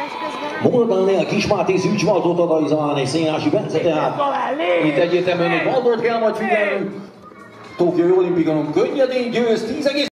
Moldánél Kismáté Szűcs Valdót adaizálni, Szénási Bence tehát. Itt egyértelműen egy Valdót kell majd figyelnünk. Tokiói olimpiánon könnyedén győz 10,5.